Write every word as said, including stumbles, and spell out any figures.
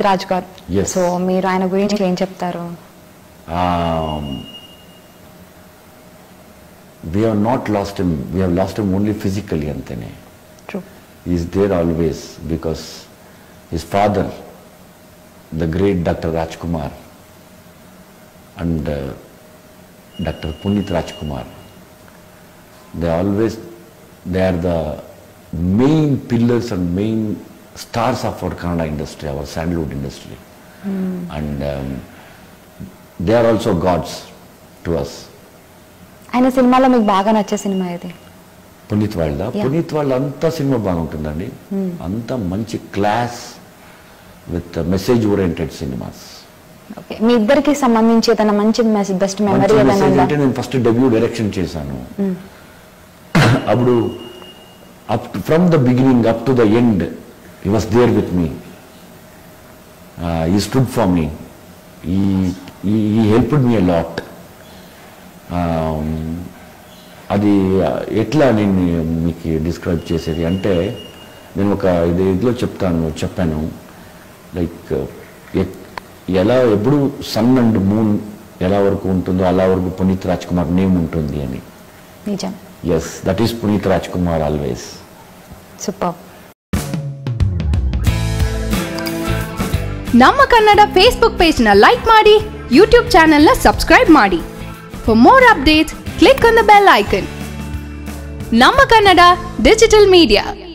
రాజ్ గారు. సో మీరు ఆయన గురించి ఏం చెప్తారు? We have not lost him. We have lost him only physically, antene. True. He is there always because his father, the great Doctor Rajkumar, and uh, Doctor Puneeth Rajkumar, they always, they are the main pillars and main stars of our Kannada industry, our sandalwood industry. Mm. And um, they are also gods to us. ఆయన సినిమాలో మీకు బాగా నచ్చే cinema ఏది? పునీత్ వాళ్ళ పునీత్ వాళ్ళ అంతా cinema బాగుంటుందండి. అంతా మంచి class with message oriented cinemas. Okay, మీ ఇద్దరికి సంబంధించి ఏదైనా మంచి మెసేజ్, బెస్ట్ మెమరీ ఏదైనా ఉందా? అంటే నేను ఫస్ట్ డెబ్యూ డైరెక్షన్ చేశాను. అప్పుడు up from the beginning up to the end he was there with me. He stood for me. He he helped me a lot. అది ఎట్లా నేను మీకు డిస్క్రైబ్ చేసేది అంటే, నేను ఒక ఇది ఇదిలో చెప్తాను చెప్పాను లైక్ ఎలా ఎప్పుడు సన్ అండ్ మూన్ ఎలా వరకు ఉంటుందో అలా వరకు పునీత్ రాజ్ కుమార్ నేమ్ ఉంటుంది అని. నిజం. Yes, that is Puneeth Rajkumar always. Super. ನಮ್ಮ ಕನ್ನಡ ಫೇಸ್ಬುಕ್ ಪೇಜ್ ನ ಲೈಕ್ ಮಾಡಿ, ಯೂಟ್ಯೂಬ್ ಚಾನೆಲ್ ನ ಸಬ್ಸ್ಕ್ರೈಬ್ ಮಾಡಿ. For more updates, click on the bell icon. Namma Kannada Digital Media.